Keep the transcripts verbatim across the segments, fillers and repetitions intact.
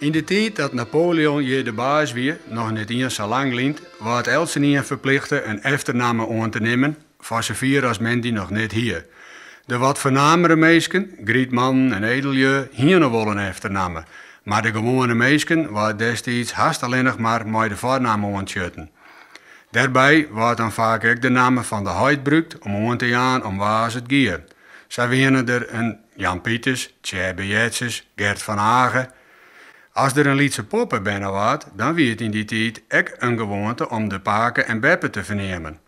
In de tijd dat Napoleon hier de baas weer, nog niet eens zo lang lient, wordt Elsenien verplicht een eftername aan te nemen, voor zover als men die nog niet hier. De wat voornamere meisken, grietman en edeljeu, hier nog wel een eftername. Maar de gewone meisken waren destijds haast alleen nog maar met de voornaam aan het schutten. Daarbij wordt dan vaak ook de naam van de huid gebruikt om aan te gaan om waar het gaat. Zo winnen er een Jan Pieters, Tjebe Jetses, Gert van Hagen. Als er een Lietse poppen binnen was, dan wie het in die tijd ook een gewoonte om de paken en beppen te vernemen.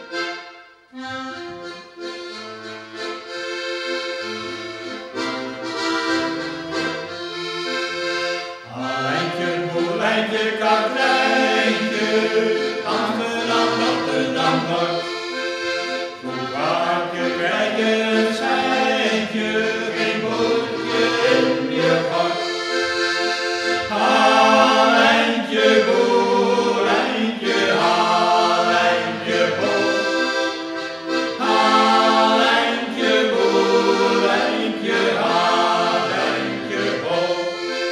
Aleintje, boeleintje, kakleintje, Amsterdam, Rotterdam, Noord. Hoe vaak je krijg je een seintje, geen bootje in je gat. Aleintje, boeleintje, aleintje, boel. Aleintje, boeleintje, aleintje, boel.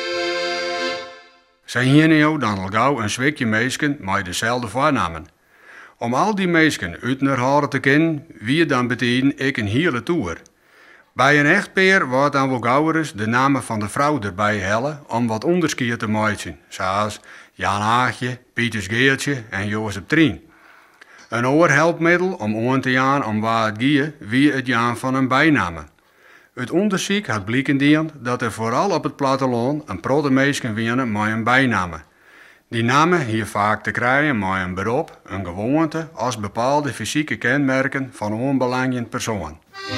Zijn hier nou dan al gauw een zwikje meisken met dezelfde voornamen. Om al die meisken uit naar horen te kennen, wie dan betekent ik een hele toer. Bij een echtpaar wordt dan wel gauw eens de namen van de vrouw erbij hellen om wat onderscheid te maken, zoals Jan Haagje, Pieters Geertje en Jozef Trien. Een oorhelpmiddel om aan te gaan om waar het gaat, wie het gaan van een bijnamen. Het onderzoek had blijken dat er vooral op het platteland een protte meisken winnen met een bijnamen. Die namen hier vaak te krijgen met een beroep, een gewoonte als bepaalde fysieke kenmerken van een onbelangrijke persoon.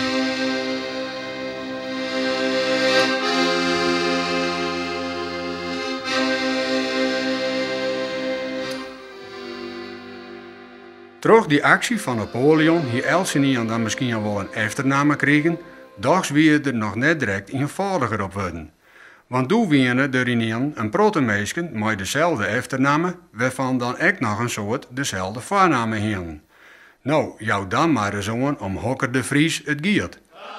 Troch die actie van Napoleon hier Elsenien dan misschien al wel een eftername kregen, doch wie er nog net direct eenvoudiger op worden. Want toen wienen er in een protte meisken met dezelfde eftername, waarvan dan ook nog een soort dezelfde voornamen hingen. Nou, jou dan maar eens aan om Hokker de Vries het giert.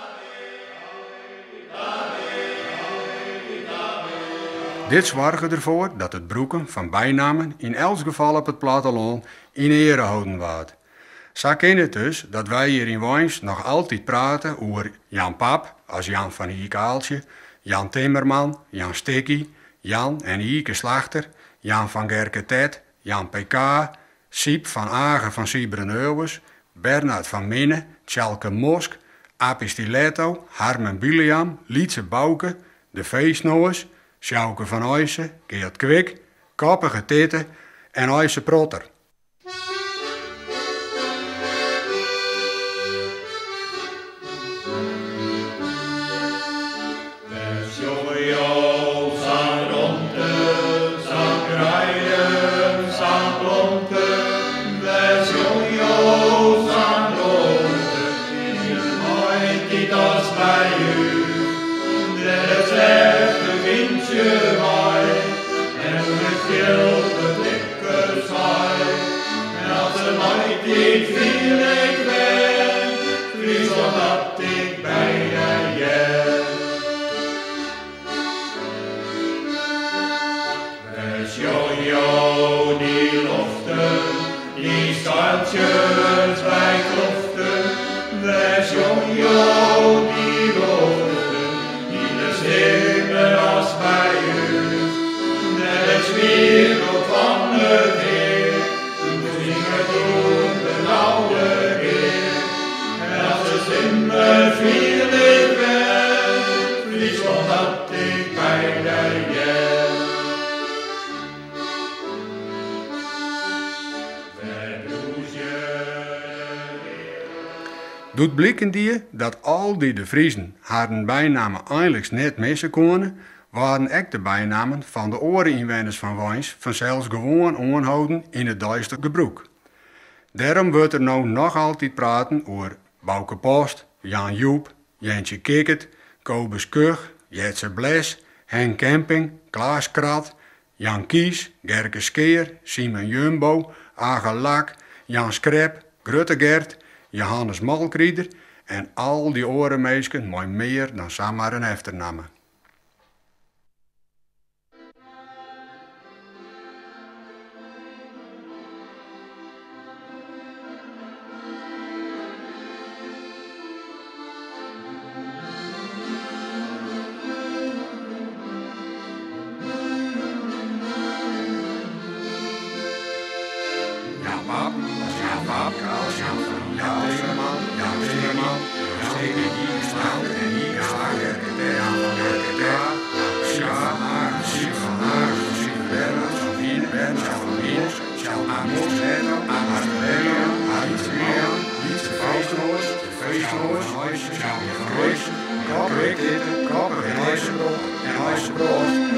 Dit zorgde ervoor dat het broeken van bijnamen in elk geval op het platteland in ere houden wordt. Zo kan het dus dat wij hier in Wijns nog altijd praten over Jan Pap als Jan van Hiekaaltje, Jan Timmerman, Jan Stikkie, Jan en Hieke Slachter, Jan van Gerketet, Jan P K, Siep van Agen van Siebren-Euwes, Bernard van Minne, Tjalke Mosk, Api Stiletto, Harmen Biliam, Lietse Bouke, de Feestnoers, Sjouke van Oysen, Geert Kwik, Koppige Titte en Oyse Protter. Ik viel ik ben, Friesland dat ik bijna jen. Wees jojo die loften, die standjes bij kloften. Wees jojo die loften, die de stemmen als bij u. Net het wereld van de Heer. Simmer viel ik ben, Friesland dat ik bijna jen. Doet blikken die dat al die de Friesen haar bijnamen eindelijk net missen konden, waren ook de bijnamen van de oren-inwoners van Wijns vanzelfs gewoon aanhouden in het duister gebruik. Daarom wordt er nou nog altijd praten over Bouke Post, Jan Joep, Jentje Kikkert, Kobus Kug, Jetse Bles, Henk Camping, Klaas Krat, Jan Kies, Gerke Skeer, Simon Jumbo, Aga Lak, Jan Skrep, Grutte Gert, Johannes Malkrieder en al die orenmeesken met meer dan zomaar een eftername. Pap, Jan Pap, Jan Jan Timmerman, Jan Timmerman, Steven hier staan en hier staan, Jan van Herketa, Sivan Haar, Sivan Haar, Sivan Bernard, Jan Wien, Bernard, Jan van Wien, Jan Amos, Leno, Amos Leno, Alice Leon, Lietse Feestnoos, Feestnoos, Jan Jan Roos, Kokker Wikkitten, Kokker en IJzerbroek, en IJzerbroek,